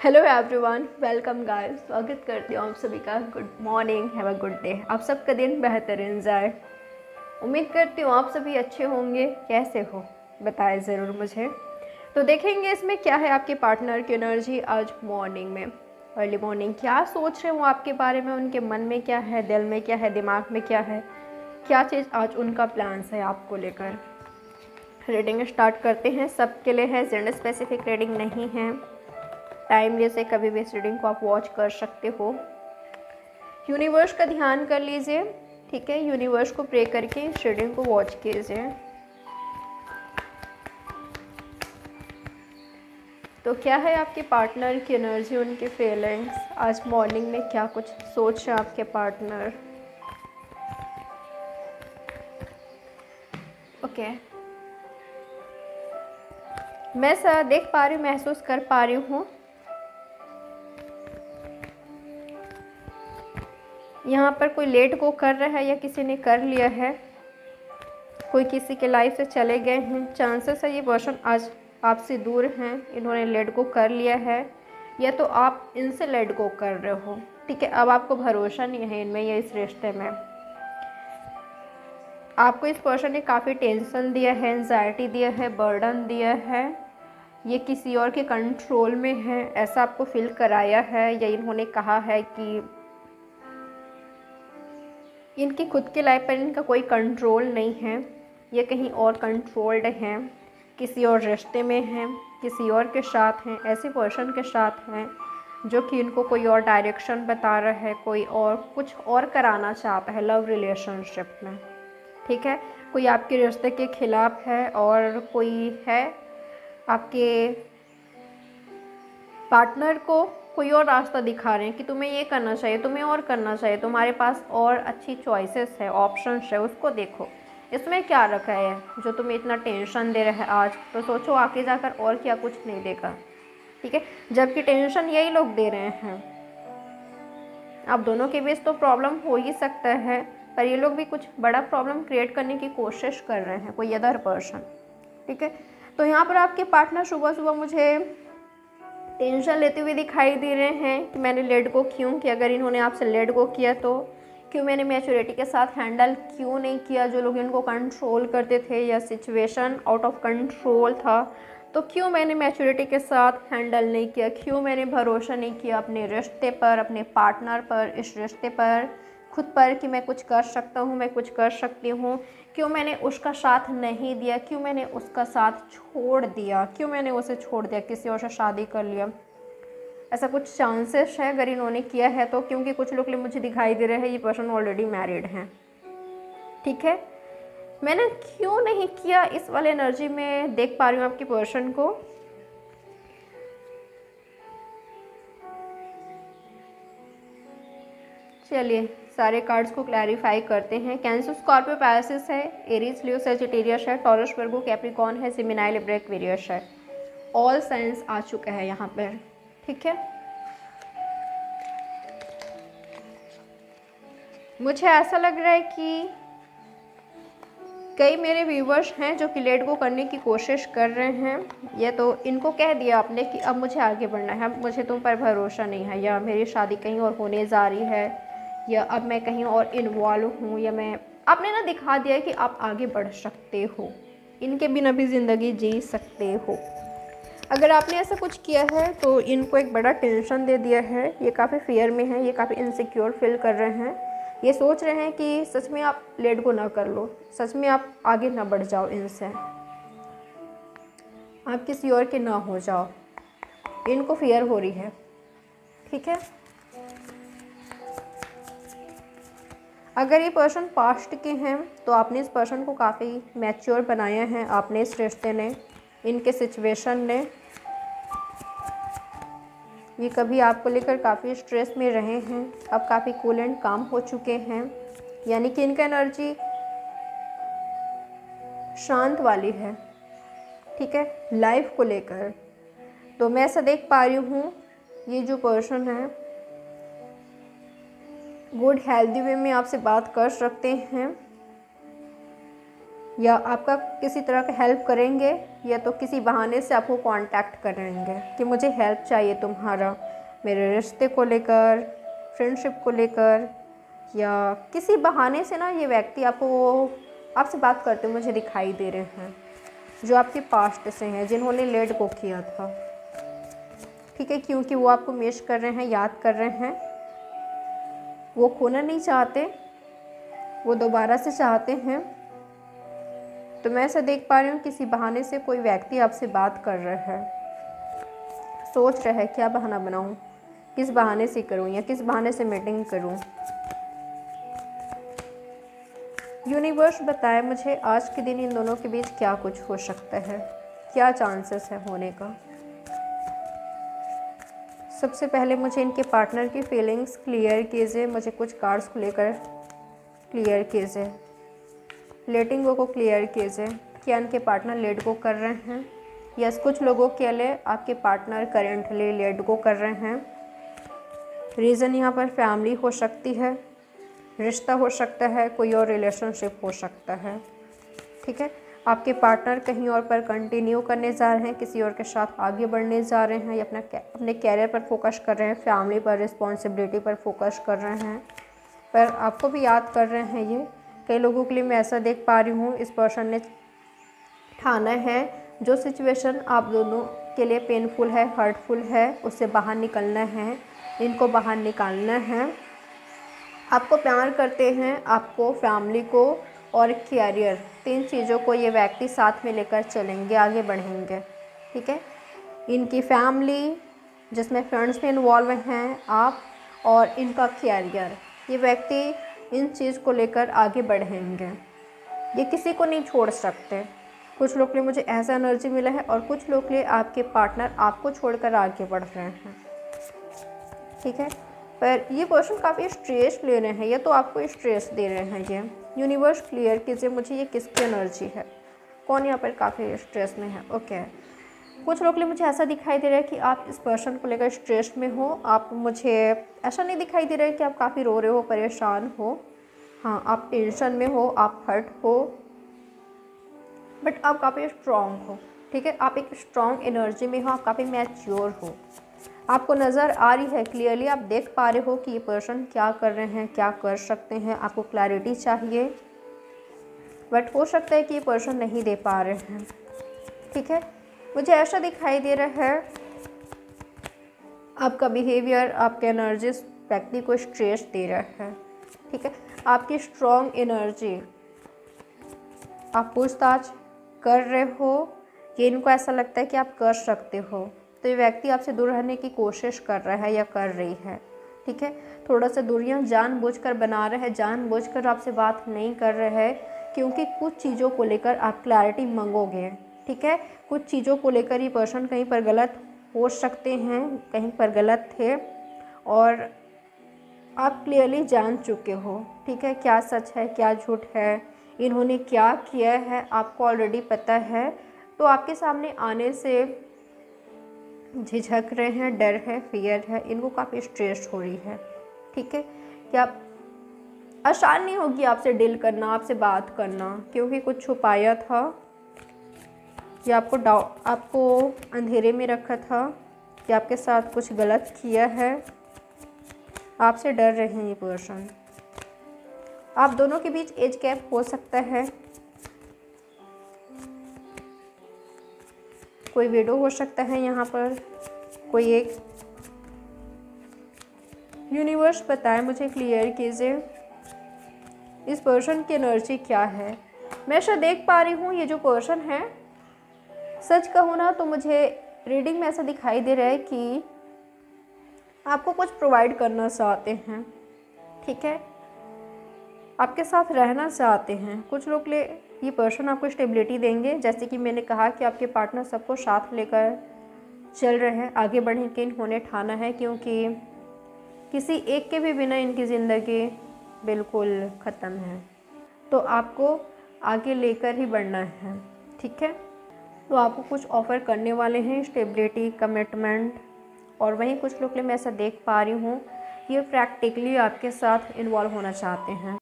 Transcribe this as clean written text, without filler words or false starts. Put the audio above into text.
Hello everyone, welcome guys. स्वागत करती हूँ आप सभी का। Good morning, have a good day. आप सबका दिन बेहतरीन जाए। उम्मीद करती हूँ आप सभी अच्छे होंगे। कैसे हो बताएं ज़रूर मुझे। तो देखेंगे इसमें क्या है आपके पार्टनर की एनर्जी आज मॉर्निंग में। अर्ली मॉर्निंग क्या सोच रहे हो आपके बारे में, उनके मन में क्या है, दिल में क्या है, दिमाग में क्या है, क्या चीज़ आज उनका प्लान्स है आपको लेकर। रीडिंग स्टार्ट करते हैं। सबके लिए है, जेंडर स्पेसिफिक रीडिंग नहीं है। टाइमली से कभी भी इस रीडिंग को आप वॉच कर सकते हो। यूनिवर्स का ध्यान कर लीजिए, ठीक है। यूनिवर्स को प्रे करके इस रीडिंग को वॉच कीजिए। तो क्या है आपके पार्टनर की एनर्जी, उनके फीलिंग्स आज मॉर्निंग में, क्या कुछ सोच रहे हैं आपके पार्टनर। ओके, मैं सर देख पा रही हूँ, महसूस कर पा रही हूँ यहाँ पर कोई लेट गो कर रहा है या किसी ने कर लिया है। कोई किसी के लाइफ से चले गए हैं। चांसेस है ये पर्सन आज आपसे दूर हैं, इन्होंने लेट गो कर लिया है, या तो आप इनसे लेट गो कर रहे हो, ठीक है। अब आपको भरोसा नहीं है इनमें या इस रिश्ते में। आपको इस पर्सन ने काफ़ी टेंशन दिया है, एंजाइटी दिया है, बर्डन दिया है। ये किसी और के कंट्रोल में है, ऐसा आपको फील कराया है, या इन्होंने कहा है कि इनकी खुद के लाइफ पर इनका कोई कंट्रोल नहीं है, ये कहीं और कंट्रोल्ड हैं, किसी और रिश्ते में हैं, किसी और के साथ हैं, ऐसे पर्सन के साथ हैं जो कि इनको कोई और डायरेक्शन बता रहा है, कोई और कुछ और कराना चाहता है लव रिलेशनशिप में, ठीक है। कोई आपके रिश्ते के खिलाफ है और कोई है आपके पार्टनर को कोई और रास्ता दिखा रहे हैं कि तुम्हें ये करना चाहिए, तुम्हें और करना चाहिए, तुम्हारे पास और अच्छी चॉइसेस है, ऑप्शंस है, उसको देखो। इसमें क्या रखा है जो तुम्हें इतना टेंशन दे रहा है आज, तो सोचो आगे जाकर और क्या कुछ नहीं देगा, ठीक है। जबकि टेंशन यही लोग दे रहे हैं। आप दोनों के बीच तो प्रॉब्लम हो ही सकता है, पर ये लोग भी कुछ बड़ा प्रॉब्लम क्रिएट करने की कोशिश कर रहे हैं, कोई अदर पर्सन, ठीक है। तो यहाँ पर आपके पार्टनर सुबह सुबह मुझे टेंशन लेते हुए दिखाई दे रहे हैं कि मैंने लेट गो क्यों किया। अगर इन्होंने आपसे लेट गो किया तो क्यों मैंने मैच्योरिटी के साथ हैंडल क्यों नहीं किया। जो लोग इनको कंट्रोल करते थे या सिचुएशन आउट ऑफ कंट्रोल था, तो क्यों मैंने मैच्योरिटी के साथ हैंडल नहीं किया। क्यों मैंने भरोसा नहीं किया अपने रिश्ते पर, अपने पार्टनर पर, इस रिश्ते पर, खुद पर कि मैं कुछ कर सकता हूँ, मैं कुछ कर सकती हूँ। क्यों मैंने उसका साथ नहीं दिया, क्यों मैंने उसका साथ छोड़ दिया, क्यों मैंने उसे छोड़ दिया, किसी और से शादी कर लिया। ऐसा कुछ चांसेस है अगर इन्होंने किया है तो, क्योंकि कुछ लोग मुझे दिखाई दे रहे हैं ये पर्सन ऑलरेडी मैरिड हैं, ठीक है। मैंने क्यों नहीं किया इस वाले एनर्जी में देख पा रही हूँ आपके पर्सन को। चलिए सारे कार्ड्स को क्लैरिफाई करते हैं। कैंसर, स्कॉर्पियो, पैरासिस है, एरीज, लियो, सेजिटेरियस है, टॉरस, वर्गो, कैप्रिकॉर्न है, जेमिनी, लिब्रा, एक्वेरियस है। ऑल साइंस आ चुका है यहाँ पर, ठीक है। मुझे ऐसा लग रहा है कि कई मेरे व्यूवर्स हैं जो कि लेट गो करने की कोशिश कर रहे हैं। ये तो इनको कह दिया आपने कि अब मुझे आगे बढ़ना है, अब मुझे तुम पर भरोसा नहीं है, या मेरी शादी कहीं और होने जा रही है, या अब मैं कहीं और इन्वॉल्व हूँ, या मैं, आपने ना दिखा दिया है कि आप आगे बढ़ सकते हो, इनके बिना भी ज़िंदगी जी सकते हो। अगर आपने ऐसा कुछ किया है तो इनको एक बड़ा टेंशन दे दिया है। ये काफ़ी फियर में है, ये काफ़ी इनसिक्योर फील कर रहे हैं। ये सोच रहे हैं कि सच में आप लेट गो ना कर लो, सच में आप आगे ना बढ़ जाओ, इनसे आप किसी और के ना हो जाओ। इनको फियर हो रही है, ठीक है। अगर ये पर्सन पास्ट के हैं तो आपने इस पर्सन को काफ़ी मैच्योर बनाया है, आपने इस रिश्ते ने, इनके सिचुएशन ने। ये कभी आपको लेकर काफ़ी स्ट्रेस में रहे हैं, अब काफ़ी कूल एंड काम हो चुके हैं, यानी कि इनका एनर्जी शांत वाली है, ठीक है, लाइफ को लेकर। तो मैं ऐसा देख पा रही हूँ ये जो पर्सन है गुड हेल्दी वे में आपसे बात कर सकते हैं। या आपका किसी तरह का हेल्प करेंगे, या तो किसी बहाने से आपको कांटेक्ट करेंगे कि मुझे हेल्प चाहिए तुम्हारा, मेरे रिश्ते को लेकर, फ्रेंडशिप को लेकर, या किसी बहाने से ना ये व्यक्ति आपसे बात करते हुए मुझे दिखाई दे रहे हैं, जो आपके पास्ट से हैं, जिन्होंने लेट गो किया था। ठीक है, क्योंकि वो आपको मिस कर रहे हैं, याद कर रहे हैं, वो खोना नहीं चाहते, वो दोबारा से चाहते हैं। तो मैं ऐसा देख पा रही हूँ किसी बहाने से कोई व्यक्ति आपसे बात कर रहा है, सोच रहा है क्या बहाना बनाऊँ, किस बहाने से करूँ या किस बहाने से मीटिंग करूँ। यूनिवर्स बताए मुझे आज के दिन इन दोनों के बीच क्या कुछ हो सकता है, क्या चांसेस है होने का। सबसे पहले मुझे इनके पार्टनर की फीलिंग्स क्लियर कीजिए, मुझे कुछ कार्ड्स को लेकर क्लियर कीजिए। लेटिंग गो को क्लियर कीजिए, क्या इनके पार्टनर लेट गो कर रहे हैं? यस, कुछ लोगों के लिए आपके पार्टनर करेंटली लेट गो कर रहे हैं। रीज़न यहाँ पर फैमिली हो सकती है, रिश्ता हो सकता है, कोई और रिलेशनशिप हो सकता है। ठीक है, आपके पार्टनर कहीं और पर कंटिन्यू करने जा रहे हैं, किसी और के साथ आगे बढ़ने जा रहे हैं, या अपने कैरियर पर फोकस कर रहे हैं, फैमिली पर, रिस्पॉन्सिबिलिटी पर फोकस कर रहे हैं, पर आपको भी याद कर रहे हैं। ये कई लोगों के लिए मैं ऐसा देख पा रही हूँ, इस पर्सन ने ठाना है जो सिचुएशन आप दोनों के लिए पेनफुल है, हर्टफुल है, उससे बाहर निकलना है, इनको बाहर निकालना है। आपको प्यार करते हैं, आपको, फैमिली को और कैरियर, 3 चीज़ों को ये व्यक्ति साथ में लेकर चलेंगे, आगे बढ़ेंगे। ठीक है, इनकी फैमिली जिसमें फ्रेंड्स भी इन्वॉल्व हैं, आप और इनका कैरियर, ये व्यक्ति इन चीज़ को लेकर आगे बढ़ेंगे। ये किसी को नहीं छोड़ सकते। कुछ लोग के लिए मुझे ऐसा एनर्जी मिला है, और कुछ लोग के लिए आपके पार्टनर आपको छोड़कर आगे बढ़ रहे हैं। ठीक है, पर ये पर्सन काफ़ी स्ट्रेस ले रहे हैं, या तो आपको स्ट्रेस दे रहे हैं। ये यूनिवर्स क्लियर कीजिए मुझे, ये किसकी एनर्जी है, कौन यहाँ पर काफ़ी स्ट्रेस में है। ओके, कुछ लोग के लिए मुझे ऐसा दिखाई दे रहा है कि आप इस पर्सन को लेकर स्ट्रेस में हो। आप, मुझे ऐसा नहीं दिखाई दे रहा है कि आप काफ़ी रो रहे हो, परेशान हो। हाँ, आप टेंशन में हो, आप हर्ट हो, बट आप काफ़ी स्ट्रॉन्ग हो। ठीक है, आप एक स्ट्रॉन्ग एनर्जी में हो, आप काफ़ी मैच्योर हो। आपको नज़र आ रही है क्लियरली, आप देख पा रहे हो कि ये पर्सन क्या कर रहे हैं, क्या कर सकते हैं। आपको क्लैरिटी चाहिए, बट हो सकता है कि ये पर्सन नहीं दे पा रहे हैं। ठीक है, मुझे ऐसा दिखाई दे रहा है आपका बिहेवियर, आपका एनर्जी व्यक्ति को स्ट्रेस दे रहा है। ठीक है, आपकी स्ट्रॉन्ग एनर्जी, आप पूछताछ कर रहे हो, ये इनको ऐसा लगता है कि आप कर सकते हो, तो ये व्यक्ति आपसे दूर रहने की कोशिश कर रहा है या कर रही है। ठीक है, थोड़ा सा दूरियां जानबूझकर बना रहे हैं, जानबूझकर आपसे बात नहीं कर रहे हैं, क्योंकि कुछ चीज़ों को लेकर आप क्लैरिटी मांगोगे। ठीक है, कुछ चीज़ों को लेकर ये पर्सन कहीं पर गलत हो सकते हैं, कहीं पर गलत थे, और आप क्लियरली जान चुके हो। ठीक है, क्या सच है, क्या झूठ है, इन्होंने क्या किया है, आपको ऑलरेडी पता है। तो आपके सामने आने से झिझक रहे हैं, डर है, फियर है, इनको काफ़ी स्ट्रेस हो रही है। ठीक है, क्या आसान नहीं होगी आपसे डील करना, आपसे बात करना, क्योंकि कुछ छुपाया था, या आपको अंधेरे में रखा था, या आपके साथ कुछ गलत किया है। आपसे डर रहे हैं ये पर्सन। आप दोनों के बीच एज गैप हो सकता है, कोई विडो हो सकता है यहाँ पर, कोई एक। यूनिवर्स बताए मुझे, क्लियर कीजिए इस पर्सन की एनर्जी क्या है। मैं ऐसा देख पा रही हूँ, ये जो पर्सन है, सच कहूँ ना तो मुझे रीडिंग में ऐसा दिखाई दे रहा है कि आपको कुछ प्रोवाइड करना चाहते हैं। ठीक है, आपके साथ रहना चाहते हैं। कुछ लोग ले ये पर्सन आपको स्टेबिलिटी देंगे, जैसे कि मैंने कहा कि आपके पार्टनर सबको साथ लेकर चल रहे हैं, आगे बढ़ने के इन्होंने ठाना है, क्योंकि किसी एक के भी बिना इनकी ज़िंदगी बिल्कुल ख़त्म है। तो आपको आगे लेकर ही बढ़ना है। ठीक है, तो आपको कुछ ऑफ़र करने वाले हैं, स्टेबिलिटी, कमिटमेंट। और वहीं कुछ लोग के लिए मैं ऐसा देख पा रही हूँ, ये प्रैक्टिकली आपके साथ इन्वॉल्व होना चाहते हैं।